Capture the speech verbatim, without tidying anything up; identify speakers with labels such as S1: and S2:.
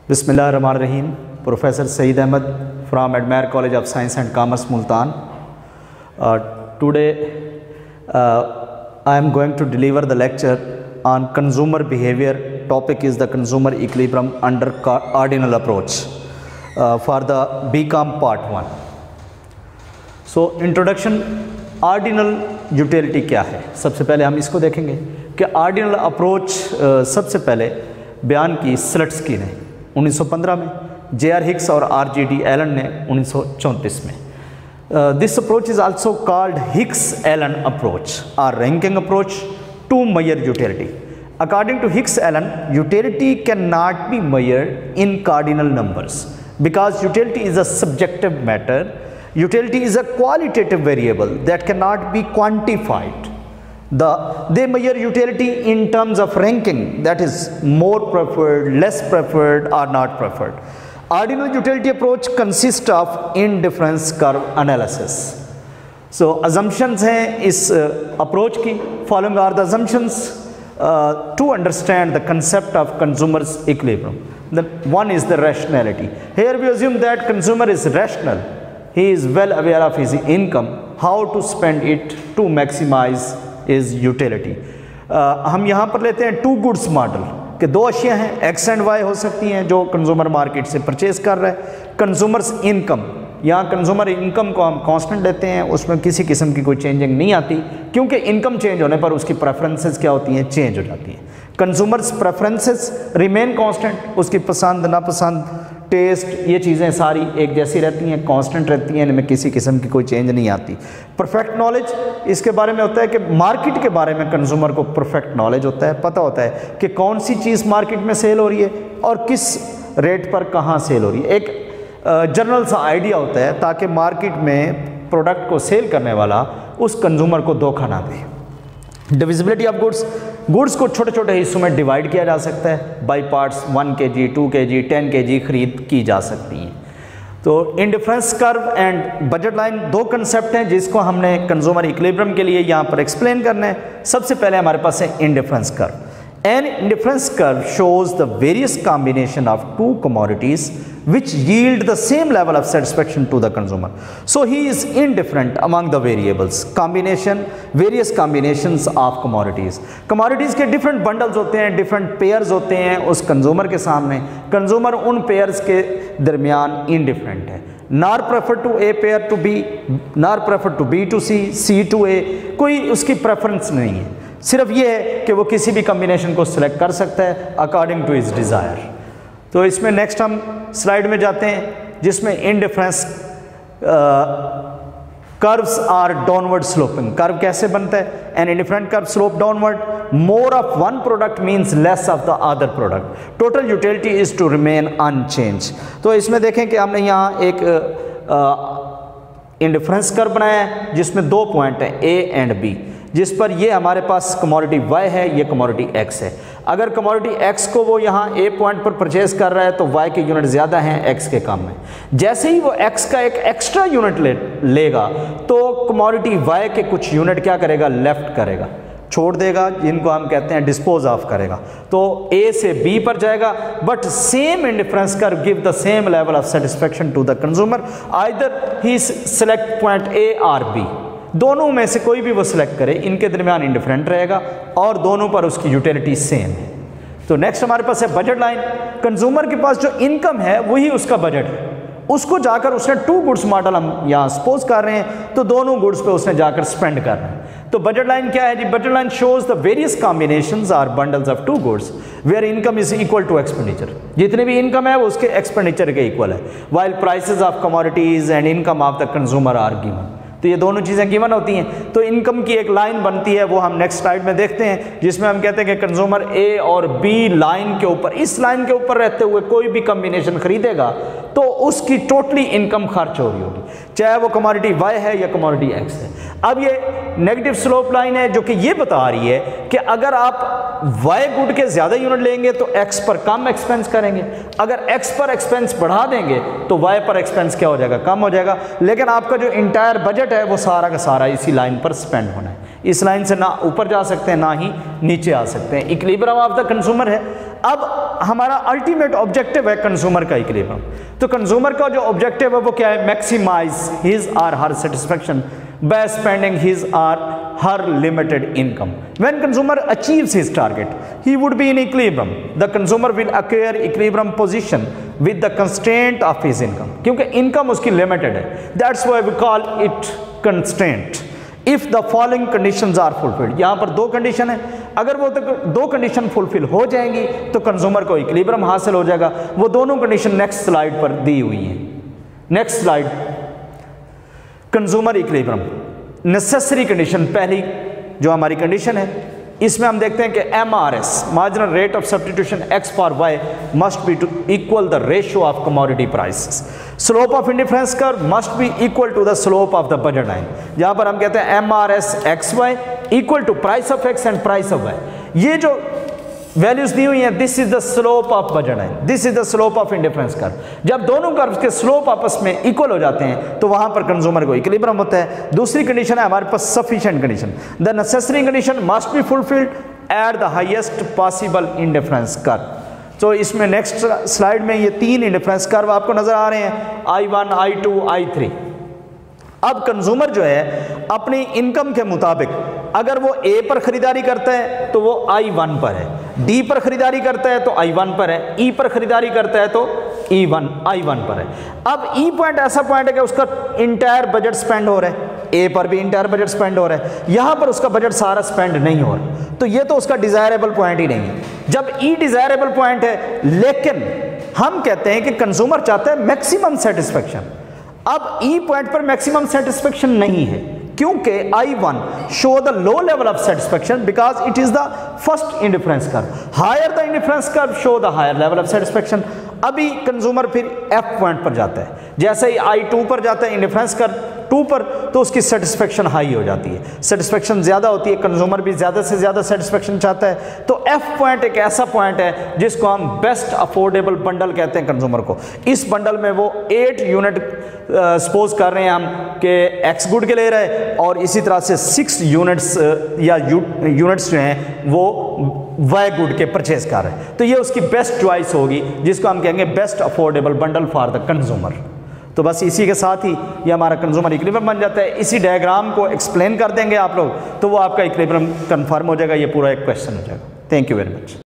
S1: Bismillahirrahmanirrahim. Professor Saeed Ahmed from Admire College of Science and Commerce, Multan. Uh, today uh, I am going to deliver the lecture on consumer behavior. Topic is the consumer equilibrium under ordinal approach uh, for the B Com part one. So introduction, ordinal utility क्या है? सबसे पहले हम इसको देखेंगे कि ordinal approach uh, सबसे पहले बयान की स्लट्सकी ने उन्नीस सौ पंद्रह में, जे आर हिक्स और आर जी डी एलन ने उन्नीस सौ चौंतीस में. This approach is also called Hicks Allen approach और ranking approach to measure utility. According to Hicks Allen, utility cannot be measured in cardinal numbers because utility is a subjective matter. Utility is a qualitative variable that cannot be quantified. The, they measure utility in terms of ranking, that is more preferred, less preferred or not preferred. Ordinal utility approach consists of indifference curve analysis. So assumptions हैं इस approach की. Following are the assumptions uh, to understand the concept of consumer's equilibrium. The one is the rationality. Here we assume that consumer is rational. He is well aware of his income, how to spend it to maximize is utility. हम यहाँ पर लेते हैं to goods model के दो अशिया हैं, x and Y हो सकती हैं जो कंज्यूमर मार्केट से परचेज कर रहा है. कंज्यूमर्स इनकम, यहाँ कंज्यूमर इनकम को हम कांस्टेंट लेते हैं, उसमें किसी किस्म की कोई चेंजिंग नहीं आती क्योंकि इनकम चेंज होने पर उसकी प्रेफरेंसेस क्या होती हैं, चेंज हो जाती हैं. कंज्यूमर्स प्रेफरेंसेस रिमेन कांस्टेंट, उसकी पसंद नापसंद टेस्ट ये चीज़ें सारी एक जैसी रहती हैं, कांस्टेंट रहती हैं, इनमें किसी किस्म की कोई चेंज नहीं आती. परफेक्ट नॉलेज इसके बारे में होता है कि मार्केट के बारे में कंज्यूमर को परफेक्ट नॉलेज होता है, पता होता है कि कौन सी चीज़ मार्केट में सेल हो रही है और किस रेट पर कहाँ सेल हो रही है. एक जनरल सा आइडिया होता है ताकि मार्केट में प्रोडक्ट को सेल करने वाला उस कंज्यूमर को धोखा ना दे. डिविजिबिलिटी ऑफ गुड्स, गुड्स को छोटे छोटे हिस्सों में डिवाइड किया जा सकता है बाई पार्ट्स, वन के जी, टू के जी, टेन के जी खरीद की जा सकती हैं. तो indifference curve and budget line दो कंसेप्ट हैं जिसको हमने कंज्यूमर इक्विलिब्रियम के लिए यहाँ पर एक्सप्लेन करना है. सबसे पहले हमारे पास है indifference curve. An indifference curve shows the various combination of two commodities which yield the same level of satisfaction to the consumer. So he is indifferent among the variables. Combination, various combinations of commodities. Commodities के different bundles होते हैं, different pairs होते हैं उस consumer के सामने. Consumer उन pairs के दरमियान indifferent है. Nor prefer to A pair to B, nor prefer to B to C, C to A. कोई उसकी preference नहीं है. सिर्फ ये है कि वो किसी भी combination को select कर सकता है according to his desire. तो इसमें नेक्स्ट हम स्लाइड में जाते हैं जिसमें indifference curves are downward sloping. Curve कैसे बनता है? An indifferent curve slope downward. More of one product means less of the other product. Total utility is to remain unchange. तो इसमें देखें कि हमने यहाँ एक इंडिफरेंस कर्व बनाया है जिसमें दो पॉइंट हैं ए एंड बी, जिस पर ये हमारे पास कमोडिटी Y है, ये कमोडिटी X है. अगर कमोडिटी X को वो यहाँ A पॉइंट पर परचेज कर रहा है तो Y के यूनिट ज़्यादा हैं X के कम है. जैसे ही वो X का एक एक्स्ट्रा यूनिट ले लेगा तो कमोडिटी Y के कुछ यूनिट क्या करेगा, लेफ्ट करेगा, छोड़ देगा, जिनको हम कहते हैं डिस्पोज ऑफ करेगा. तो A से B पर जाएगा. But same indifference curve give the same level of satisfaction to the consumer. Either ही सेलेक्ट पॉइंट A और B, दोनों में से कोई भी वो सिलेक्ट करे, इनके दरमियान इंडिफरेंट रहेगा और दोनों पर उसकी यूटिलिटी सेम है. तो नेक्स्ट हमारे पास है बजट लाइन. कंज्यूमर के पास जो इनकम है वही उसका बजट है. उसको जाकर उसने टू गुड्स मॉडल हम यहाँ सपोज कर रहे हैं तो दोनों गुड्स पे उसने जाकर स्पेंड करना है. तो बजट लाइन क्या है जी? Budget line shows the various combinations or bundles of two goods where income is equal to expenditure. जितने भी इनकम है वो उसके एक्सपेंडिचर के इक्वल है. While prices of commodities and income of the consumer are given. तो ये दोनों चीज़ें गिवन होती हैं. तो इनकम की एक लाइन बनती है, वो हम नेक्स्ट स्लाइड में देखते हैं, जिसमें हम कहते हैं कि कंज्यूमर ए और बी लाइन के ऊपर, इस लाइन के ऊपर रहते हुए कोई भी कॉम्बिनेशन खरीदेगा तो उसकी टोटली इनकम खर्च हो रही होगी, चाहे वो कमोडिटी Y है या कमोडिटी X है. अब ये नेगेटिव स्लोप लाइन है जो कि ये बता रही है कि अगर आप Y गुड के ज़्यादा यूनिट लेंगे तो X पर कम एक्सपेंस करेंगे, अगर X पर एक्सपेंस बढ़ा देंगे तो Y पर एक्सपेंस क्या हो जाएगा, कम हो जाएगा. लेकिन आपका जो इंटायर बजट है वो सारा का सारा इसी लाइन पर स्पेंड होना है. इस लाइन से ना ऊपर जा सकते हैं ना ही नीचे आ सकते हैं। इक्विलिब्रियम ऑफ द कंज्यूमर है। अब हमारा अल्टीमेट ऑब्जेक्टिव है कंज्यूमर का इक्विलिब्रियम। तो कंज्यूमर का जो ऑब्जेक्टिव है वो क्या है? Maximize his or her satisfaction by spending his or her limited income. When consumer achieves his target, he would be in equilibrium. The consumer will acquire equilibrium position with the constraint of his income. क्योंकि income उसकी limited है, that's why we call it constraint. If the following conditions are fulfilled, यहाँ पर दो condition है, अगर वो तक दो कंडीशन फुलफिल हो जाएंगी तो कंज्यूमर को इक्विलिब्रियम हासिल हो जाएगा। वो दोनों कंडीशन नेक्स्ट स्लाइड पर दी हुई हैं। Next slide, consumer equilibrium necessary condition, पहली जो हमारी कंडीशन है इसमें हम देखते हैं कि M R S marginal rate of substitution X for Y must be to equal the ratio of commodity prices. Slope of indifference curve must be equal to the slope of the budget line. जहां पर हम कहते हैं M R S X Y equal to price of X and price of Y. ये जो values दी हुई हैं, this is the slope of budget line, this is the slope of indifference curve. जब दोनों कर्व्स के स्लोप आपस में इक्वल हो जाते हैं तो वहां पर कंज्यूमर को इक्विलिब्रियम होता है। दूसरी कंडीशन है हमारे पास sufficient condition, the necessary condition must be fulfilled at the highest possible indifference curve. तो इसमें नेक्स्ट स्लाइड में ये तीन इंडिफरेंस कर्व आपको नजर आ रहे हैं, I one, I two, I three. अब कंज्यूमर जो है अपनी इनकम के मुताबिक अगर वो ए पर खरीदारी करता है तो वो आई वन पर है, डी पर खरीदारी करता है तो आई वन पर है, ई पर खरीदारी करता है तो ई वन आई वन पर है। अब ई पॉइंट ऐसा पॉइंट है कि उसका इंटायर बजट स्पेंड हो रहा है, ए पर भी इंटायर बजट स्पेंड हो रहा है, यहां पर उसका बजट सारा स्पेंड नहीं हो रहा, तो ये तो उसका डिजायरेबल पॉइंट ही नहीं है। जब ई डिजायरेबल पॉइंट है, लेकिन हम कहते हैं कि कंज्यूमर चाहता है मैक्सिमम सेटिस्फेक्शन। अब ई पॉइंट पर मैक्सिमम सेटिस्फेक्शन नहीं है क्योंकि I one show the low level of satisfaction because it is the first indifference curve. Higher the indifference curve show the higher level of satisfaction. अभी consumer फिर F point पर जाता है, जैसे ही आई टू पर जाता है इंडिफरेंस कर्व टू पर, तो उसकी सेटिस्फेक्शन हाई हो जाती है, सेटिस्फेक्शन ज्यादा होती है, कंज्यूमर भी ज्यादा से ज्यादा सेटिस्फेक्शन चाहता है। तो एफ पॉइंट एक ऐसा पॉइंट है जिसको हम बेस्ट अफोर्डेबल बंडल कहते हैं कंज्यूमर को। इस बंडल में वो एट यूनिट सपोज कर रहे हैं हम कि एक्स गुड के ले रहे हैं और इसी तरह से सिक्स यूनिट्स या यूनिट्स जो हैं वो वाई गुड के परचेज कर रहे हैं, तो ये उसकी बेस्ट चॉइस होगी जिसको हम कहेंगे best affordable bundle for the consumer. तो बस इसी के साथ ही ये हमारा कंज्यूमर इक्विलिब्रियम बन जाता है। इसी डायग्राम को एक्सप्लेन कर देंगे आप लोग तो वो आपका इक्विलिब्रियम कंफर्म हो जाएगा, ये पूरा एक क्वेश्चन हो जाएगा। Thank you very much.